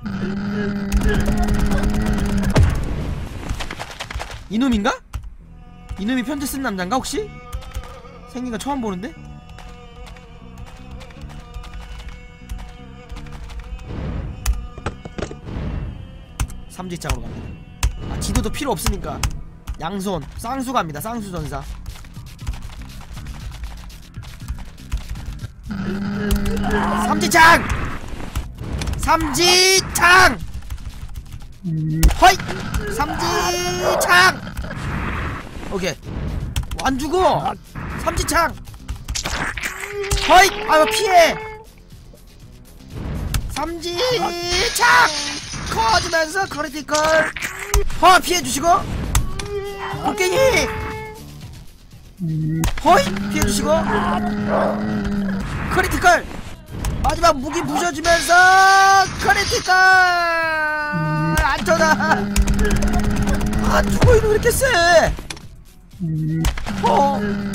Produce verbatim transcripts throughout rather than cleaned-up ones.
이놈인가? 이놈이 편지 쓴 남잔가 혹시? 생긴 거 처음 보는데? 삼지장으로 갑니다. 아, 지도도 필요 없으니까 양손 쌍수 갑니다. 쌍수 전사. 삼지창! 삼지창! 허이! 삼지창! 오케이. 안 죽어! 삼지창! 허이! 아유, 피해! 삼지창! 커지면서 크리티컬! 허! 피해주시고! 곡괭이! 허이! 피해주시고! 크리티컬! 마지막 무기 부셔주면서 크리티컬! 안전하! 아, 죽어, 이놈 왜 이렇게 세! 어?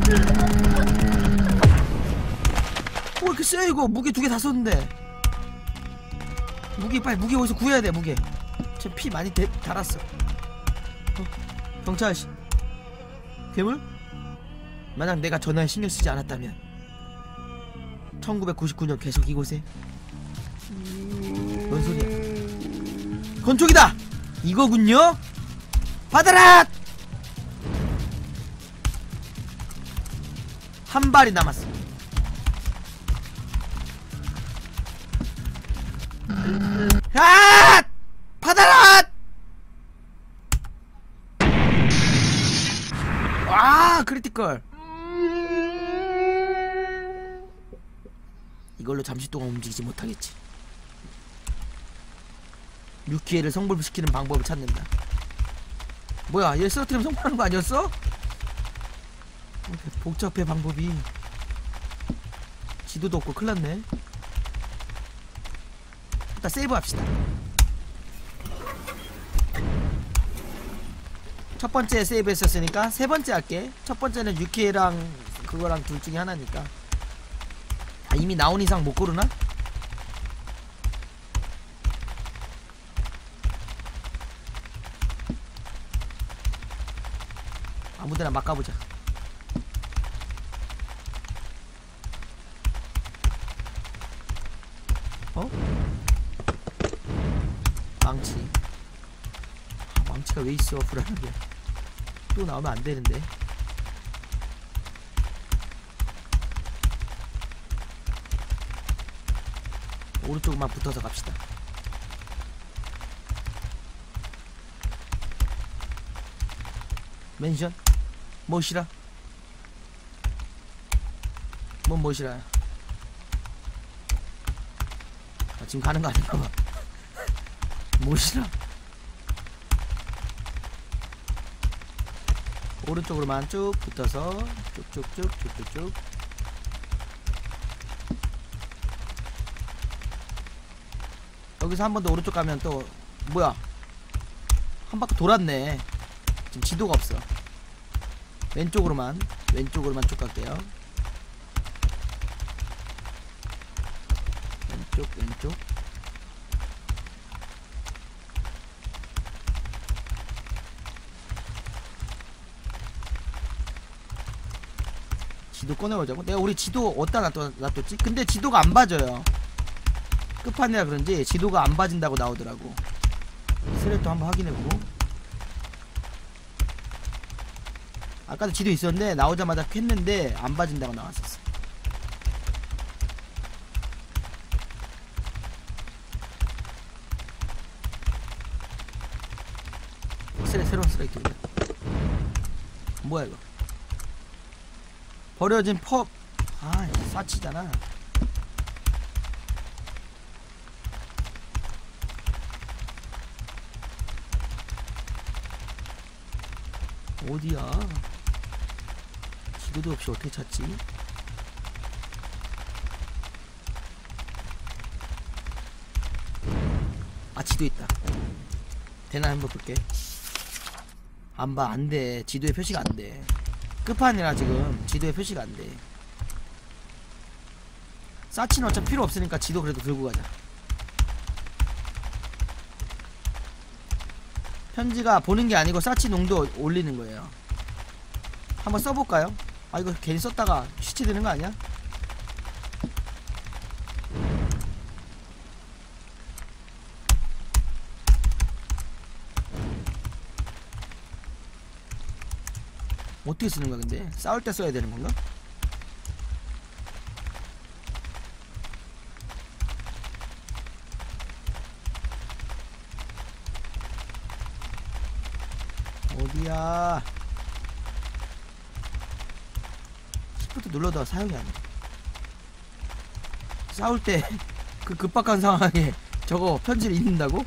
뭐 이렇게 세, 이거? 무기 두 개 다 썼는데. 무기, 빨리, 무기 어디서 구해야 돼, 무기. 쟤 피 많이 대, 달았어. 어? 경찰아저씨. 괴물? 만약 내가 전화에 신경 쓰지 않았다면 천구백구십구 년 계속 이곳에. 뭔 소리야? 건축이다! 이거군요? 받아라! 한 발이 남았어. 아! 받아라! 아, 크리티컬. 이걸로 잠시 동안 움직이지 못하겠지. 유키에를 성불시키는 방법을 찾는다. 뭐야, 얘 쓰러뜨리면 성불하는 거 아니었어? 복잡해, 방법이. 지도도 없고 큰일났네. 일단 세이브 합시다. 첫 번째 세이브 했었으니까 세 번째 할게. 첫 번째는 유키에랑 그거랑 둘 중에 하나니까. 아, 이미 나온 이상 못 고르나? 아무데나 막 가보자. 어? 망치. 아, 망치가 왜 있어? 불안하게. 또 나오면 안 되는데. 오른쪽만 붙어서 갑시다. 맨션? 뭐시라? 뭔 뭐시라? 아, 지금 가는 거 아닌가 봐. 뭐시라? 오른쪽으로만 쭉 붙어서 쭉쭉쭉 쭉쭉쭉. 여기서 한 번 더 오른쪽 가면 또 뭐야, 한 바퀴 돌았네. 지금 지도가 없어. 왼쪽으로만 왼쪽으로만 쭉 갈게요. 왼쪽 왼쪽. 지도 꺼내보자고. 내가 우리 지도 어디다 놔뒀, 놔뒀지? 근데 지도가 안 봐져요. 끝판이라 그런지 지도가 안 봐진다고 나오더라고. 스레도 한번 확인해보고. 아까도 지도 있었는데 나오자마자 캤는데 안 봐진다고 나왔었어. 스레, 새로운 스레이트입니다. 뭐야 이거? 버려진 펍. 아, 사치잖아. 어디야? 지도도 없이 어떻게 찾지? 아, 지도 있다. 되나 한번 볼게. 안 봐, 안 돼. 지도에 표시가 안 돼. 끝판이라 지금 지도에 표시가 안 돼. 사치는 어차피 필요 없으니까 지도 그래도 들고 가자. 편지가 보는 게 아니고 사치 농도 올리는 거예요. 한번 써볼까요? 아 이거 괜히 썼다가 취치되는 거 아니야? 어떻게 쓰는 거야 근데? 싸울 때 써야 되는 건가? 어디야? 시프트 눌러도 사용이 안 돼. 싸울 때 그 급박한 상황에 저거 편지를 읽는다고?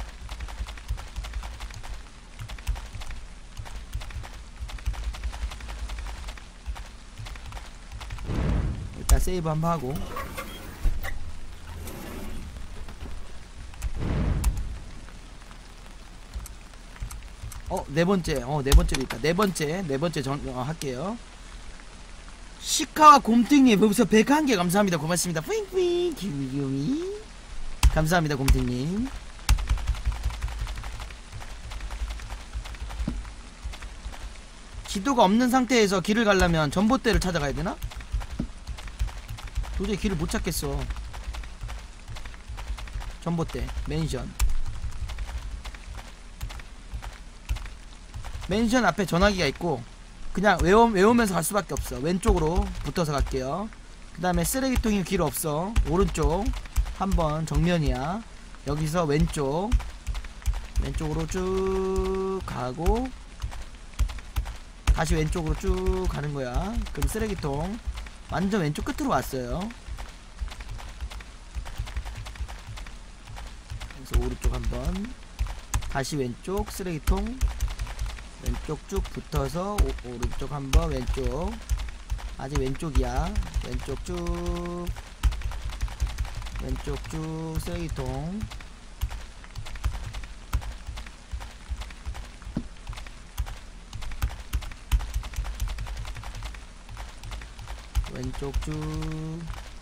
일단 세이브 한번 하고. 어, 네 번째. 어, 네 번째도 있다. 네 번째. 네 번째 전, 어, 할게요. 시카와 곰탱님, 벌써 백한 개 감사합니다. 고맙습니다. 뿌잉뿌잉. 기우기우이. 감사합니다, 곰탱님. 지도가 없는 상태에서 길을 가려면 전봇대를 찾아가야 되나? 도저히 길을 못 찾겠어. 전봇대, 맨션. 맨션 앞에 전화기가 있고 그냥 외우, 외우면서 갈 수밖에 없어. 왼쪽으로 붙어서 갈게요. 그 다음에 쓰레기통이 길 없어. 오른쪽 한번 정면이야. 여기서 왼쪽 왼쪽으로 쭉 가고 다시 왼쪽으로 쭉 가는 거야. 그럼 쓰레기통 완전 왼쪽 끝으로 왔어요. 그래서 오른쪽 한번 다시 왼쪽 쓰레기통 왼쪽 쭉 붙어서 오, 오른쪽 한번 왼쪽 아직 왼쪽이야. 왼쪽 쭉 왼쪽 쭉 쓰레기통 왼쪽 쭉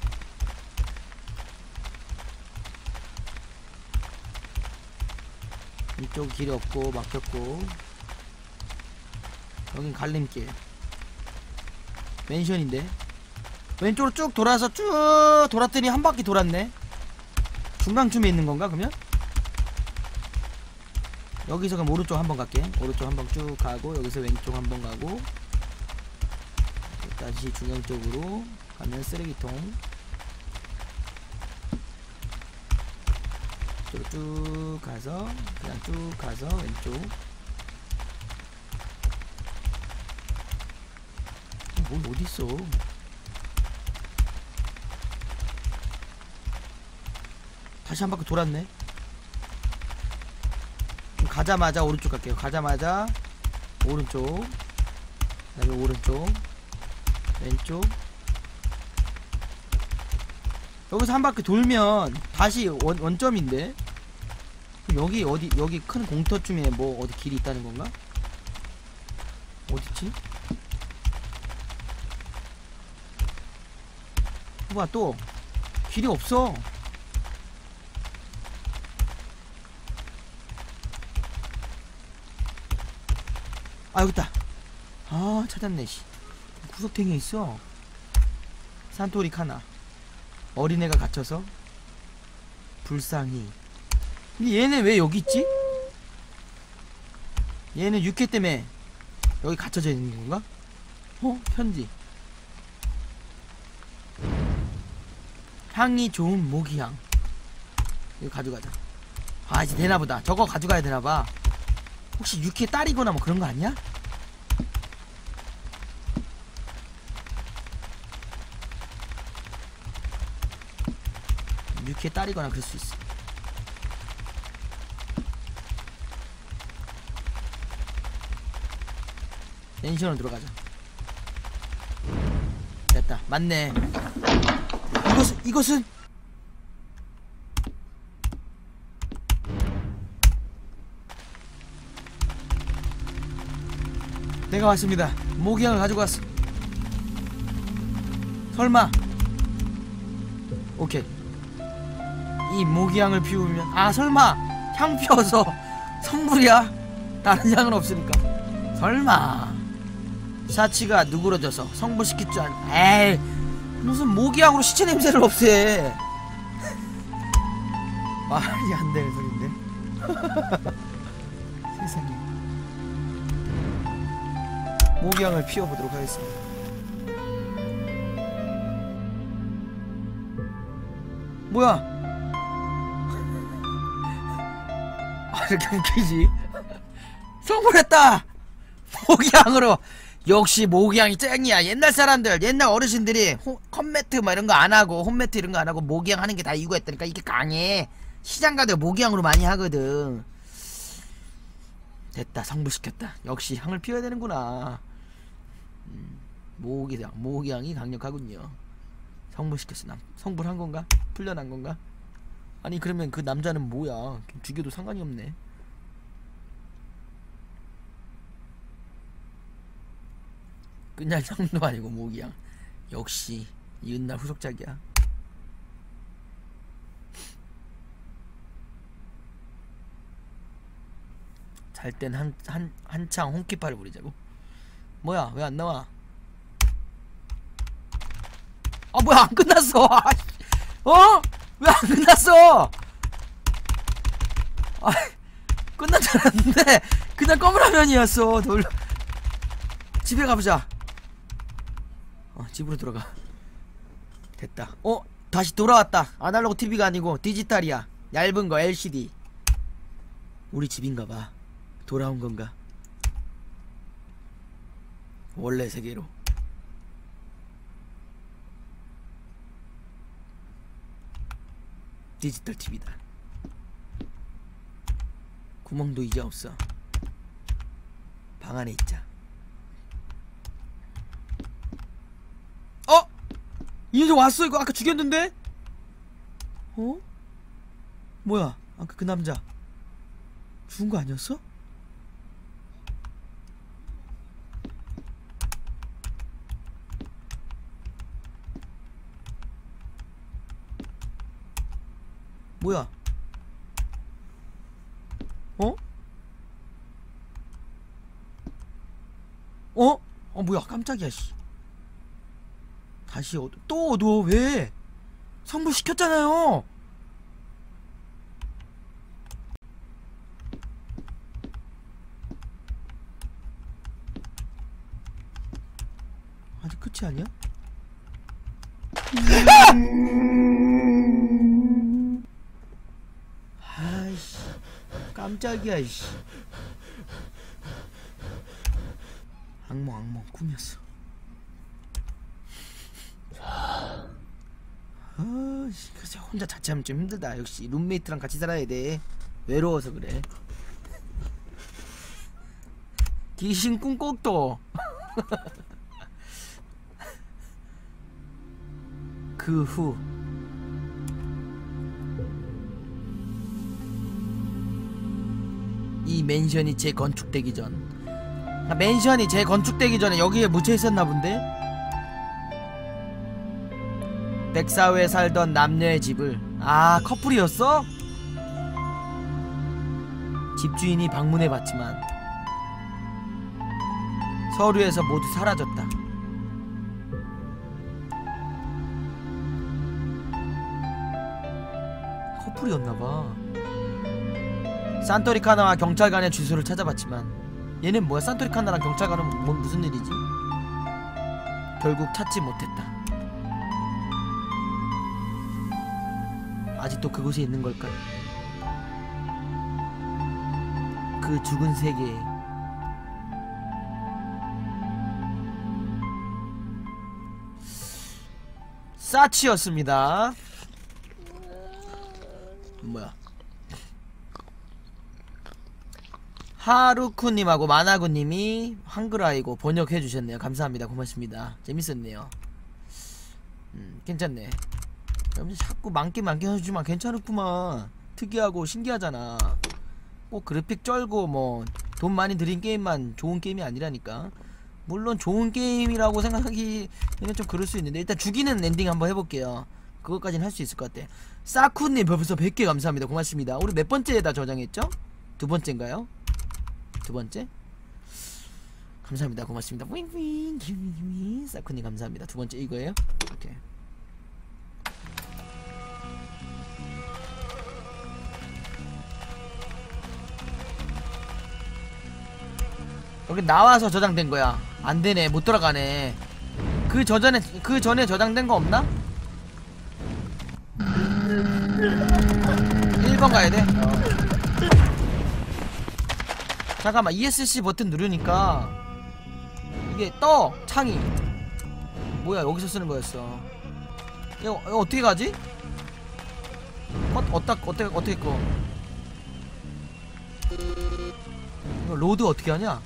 이쪽 길이 없고 막혔고 여긴 갈림길 맨션인데 왼쪽으로 쭉 돌아서 쭉 돌았더니 한 바퀴 돌았네. 중간쯤에 있는 건가 그러면? 여기서 그럼 오른쪽 한번 갈게. 오른쪽 한번 쭉 가고 여기서 왼쪽 한번 가고 다시 중앙 쪽으로 가면 쓰레기통 이쪽으로 쭉 가서 그냥 쭉 가서 왼쪽 뭘 어딨어. 다시 한 바퀴 돌았네. 그럼 가자마자 오른쪽 갈게요. 가자마자 오른쪽 그 다음에 오른쪽 왼쪽 여기서 한 바퀴 돌면 다시 원, 원점인데 그럼 여기 어디 여기 큰 공터쯤에 뭐 어디 길이 있다는 건가? 어딨지? 뭐야 또 길이 없어. 아 여깄다. 아 찾았네 씨. 구석탱이에 있어. 산토리 카나 어린애가 갇혀서 불쌍히. 근데 얘네 왜 여기 있지? 얘는 육회 때문에 여기 갇혀져 있는 건가? 어? 편지. 향이 좋은 모기향. 이거 가져가자. 아 이제 되나보다. 저거 가져가야 되나봐. 혹시 육회 딸이거나 뭐 그런거 아니야? 육회 딸이거나 그럴 수 있어. 펜션으로 들어가자. 됐다. 맞네. 이것은 이것은 내가 왔습니다. 모기향을 가지고 왔어. 설마. 오케이. 이 모기향을 피우면 아 설마 향 피워서 선물이야? 다른 향은 없으니까. 설마 사치가 누그러져서 성불시킬 줄 알... 에이, 무슨 모기향으로 시체 냄새를 없애. 말이 안 되는 소린데. 세상에. 모기향을 피워보도록 하겠습니다. 뭐야? 아, 이렇게 웃기지? 성불했다! 모기향으로! 역시 모기향이 짱이야. 옛날 사람들, 옛날 어르신들이 호, 컴매트 뭐 이런 거 안 하고, 홈매트 이런 거 안 하고 모기향 하는 게 다 이유가 있다니까. 이게 강해. 시장 가도 모기향으로 많이 하거든. 됐다. 성불시켰다. 역시 향을 피워야 되는구나. 음, 모기향, 모기향이 강력하군요. 성불시켰어. 남, 성불한 건가? 풀려난 건가? 아니 그러면 그 남자는 뭐야? 죽여도 상관이 없네. 그냥 향도 아니고 모기향. 역시 이웃날 후속작이야. 잘 땐 한, 한, 한창 홍키파를 부리자고. 뭐야 왜 안 나와? 아 뭐야 안 끝났어. 어? 왜 안 끝났어? 아 끝난 줄 알았는데 그냥 검은 화면이었어. 돌... 집에 가보자. 어 집으로 들어가. 됐다. 어 다시 돌아왔다. 아날로그 티비가 아니고 디지털이야. 얇은 거 엘시디. 우리 집인가봐. 돌아온 건가? 원래 세계로. 디지털 티비다. 구멍도 이제 없어. 방 안에 있자. 어? 이 녀석 왔어. 이거 아까 죽였는데? 어? 뭐야 아까 그 남자 죽은 거 아니었어? 뭐야? 어? 어? 어 뭐야 깜짝이야 씨. 다시 어, 또 너 왜? 성불 시켰잖아요. 아직 끝이 아니야? 아이씨 깜짝이야 이씨. 악몽 악몽 꿈이었어. 아씨 글쎄 혼자 자취하면 좀 힘들다. 역시 룸메이트랑 같이 살아야 돼. 외로워서 그래. 귀신 꿈꽃도. 그 후 이 맨션이 재건축되기 전, 아, 맨션이 재건축되기 전에 여기에 묻혀 있었나 본데? 백사후에 살던 남녀의 집을. 아 커플이었어? 집주인이 방문해 봤지만 서류에서 모두 사라졌다. 커플이었나봐. 산토리카나와 경찰관의 주소를 찾아봤지만 얘는 뭐야? 산토리카나랑 경찰관은 뭐, 무슨 일이지? 결국 찾지 못했다. 아직도 그곳에 있는 걸까? 그 죽은 세계에. 사치였습니다. 뭐야? 하루쿠님하고 마나구님이 한글화이고 번역해주셨네요. 감사합니다. 고맙습니다. 재밌었네요. 음, 괜찮네. 여러분들 자꾸 많게 많게 해주지만 괜찮았구만. 특이하고 신기하잖아. 꼭 그래픽 쩔고 뭐 돈 많이 들인 게임만 좋은 게임이 아니라니까. 물론 좋은 게임이라고 생각하기에는 좀 그럴 수 있는데 일단 죽이는 엔딩 한번 해볼게요. 그것까지는 할 수 있을 것 같아. 사쿠님 벌써 백 개 감사합니다. 고맙습니다. 우리 몇 번째에다 저장했죠? 두 번째인가요? 두 번째. 감사합니다. 고맙습니다. 윙윙 사쿠님 감사합니다. 두 번째 이거예요. 오케이. 여기 나와서 저장된 거야. 안 되네. 못 들어가네. 그 저전에 그 전에 저장된 거 없나? 일 번 가야 돼. 어. 잠깐만. 이에스씨 버튼 누르니까 이게 떠 창이. 뭐야 여기서 쓰는 거였어. 이거, 이거 어떻게 가지? 어, 어따, 어떻게 어떻게 꺼? 이거 로드 어떻게 하냐?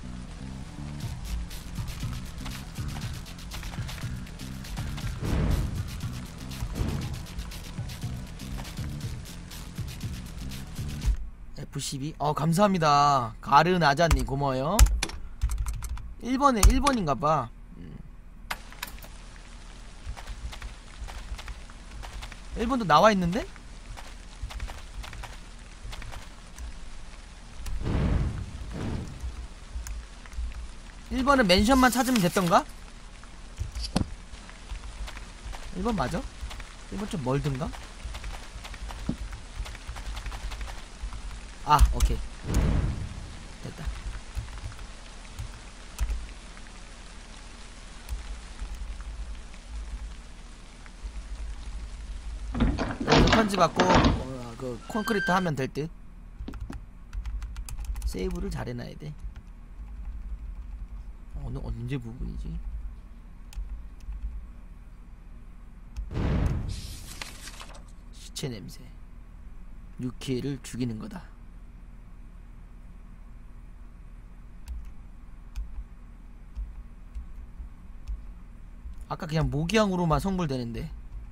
에프 십이. 어 감사합니다. 가르나자님 고마워요. 일 번에 일 번인가봐. 음. 일 번도 나와있는데? 일 번은 맨션만 찾으면 됐던가? 일 번 맞아? 일 번 좀 멀든가? 아 오케이 됐다. 여기서 편지 받고 어, 그 콘크리트 하면 될 듯. 세이브를 잘 해놔야 돼. 어느 언제 부분이지? 시체 냄새. 유키를 죽이는 거다. 아까 그냥 모기향으로만 성불되는데.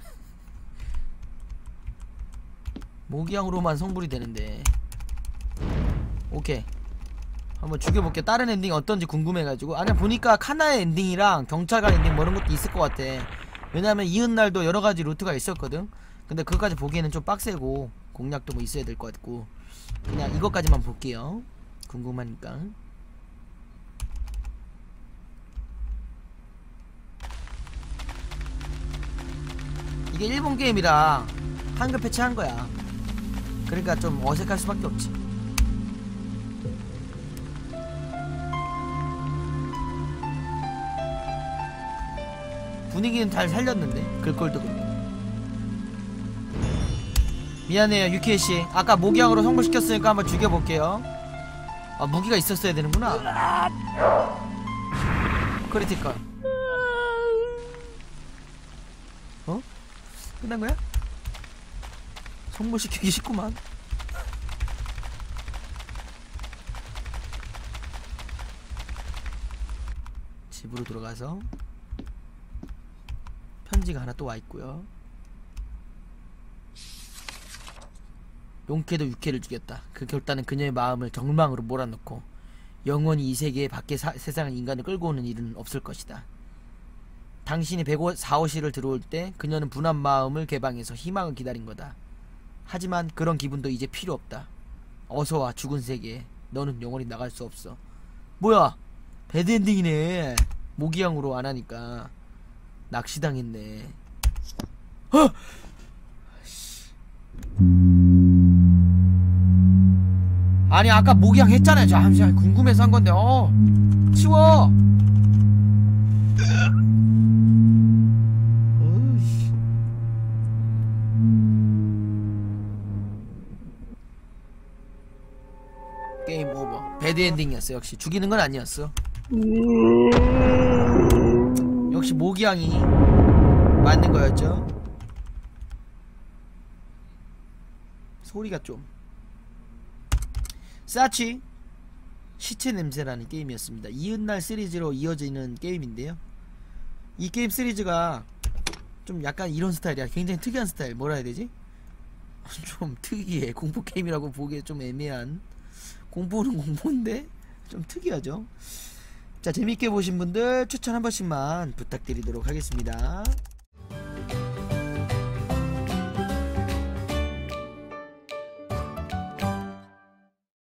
모기향으로만 성불이 되는데. 오케이 한번 죽여볼게. 다른 엔딩이 어떤지 궁금해가지고. 아니 보니까 카나의 엔딩이랑 경찰관 엔딩 뭐 이런 것도 있을 것 같아. 왜냐면 이웃날도 여러가지 루트가 있었거든. 근데 그거까지 보기에는 좀 빡세고 공략도 뭐 있어야 될 것 같고. 그냥 이것까지만 볼게요. 궁금하니까. 이게 일본 게임이라 한글 패치한 거야. 그러니까 좀 어색할 수밖에 없지. 분위기는 잘 살렸는데 글꼴도 그렇고. 미안해요 유키에씨. 아까 모기향으로 성불시켰으니까 한번 죽여볼게요. 아 무기가 있었어야 되는구나. 크리티컬. 어? 끝난거야? 성불시키기 쉽구만. 집으로 들어가서 편지가 하나 또 와있고요. 용케도 육케를 죽였다. 그 결단은 그녀의 마음을 절망으로 몰아넣고 영원히 이 세계 밖의 사, 세상의 인간을 끌고 오는 일은 없을 것이다. 당신이 백사호실을 들어올 때 그녀는 분한 마음을 개방해서 희망을 기다린 거다. 하지만 그런 기분도 이제 필요 없다. 어서와 죽은 세계에. 너는 영원히 나갈 수 없어. 뭐야 배드엔딩이네. 모기향으로 안하니까. 낚시당했네. 어! 아니 아까 모기향 했잖아요. 저 잠시만 궁금해서 한건데. 어 치워. 게임 오버. 배드엔딩이었어. 역시 죽이는 건 아니었어. 역시 모기향이 맞는 거였죠. 소리가 좀. 사치 시체 냄새라는 게임이었습니다. 이웃날 시리즈로 이어지는 게임인데요. 이 게임 시리즈가 좀 약간 이런 스타일이야. 굉장히 특이한 스타일. 뭐라 해야 되지? 좀 특이해. 공포 게임이라고 보기에 좀 애매한. 공포는 공포인데 좀 특이하죠. 자 재밌게 보신 분들 추천 한 번씩만 부탁드리도록 하겠습니다.